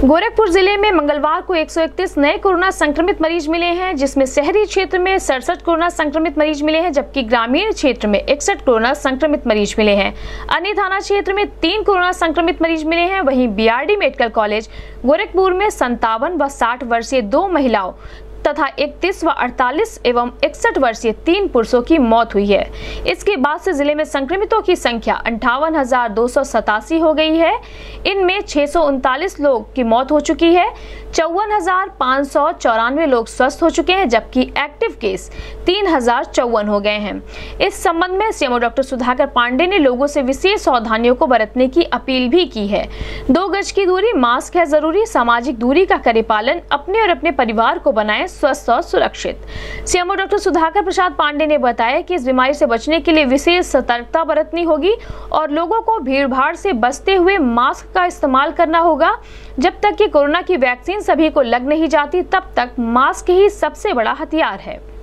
गोरखपुर जिले में मंगलवार को 131 नए कोरोना संक्रमित मरीज मिले हैं, जिसमें शहरी क्षेत्र में 67 कोरोना संक्रमित मरीज मिले हैं, जबकि ग्रामीण क्षेत्र में 61 कोरोना संक्रमित मरीज मिले हैं। अन्य थाना क्षेत्र में 3 कोरोना संक्रमित मरीज मिले हैं। वहीं बीआरडी मेडिकल कॉलेज गोरखपुर में 57 व 60 वर्षीय 2 महिलाओं तथा 31 व 48 एवं 61 वर्षीय 3 पुरुषों की मौत हुई है। इसके बाद से जिले में संक्रमितों की संख्या 58,287 हो गई है। इनमें 639 लोग की मौत हो चुकी है, 54,594 लोग स्वस्थ हो चुके हैं, जबकि एक्टिव केस 3,054 हो गए हैं। इस संबंध में सीएमओ डॉक्टर सुधाकर पांडे ने लोगों से विशेष सावधानियों को बरतने की अपील भी की है। 2 गज की दूरी, मास्क है जरूरी, सामाजिक दूरी का करें पालन, अपने और अपने परिवार को बनाएं स्वस्थ और सुरक्षित। सीएमओ डॉक्टर सुधाकर प्रसाद पांडे ने बताया कि इस बीमारी से बचने के लिए विशेष सतर्कता बरतनी होगी और लोगों को भीड़-भाड़ से बचते हुए मास्क का इस्तेमाल करना होगा। जब तक कि कोरोना की वैक्सीन सभी को लग नहीं जाती, तब तक मास्क ही सबसे बड़ा हथियार है।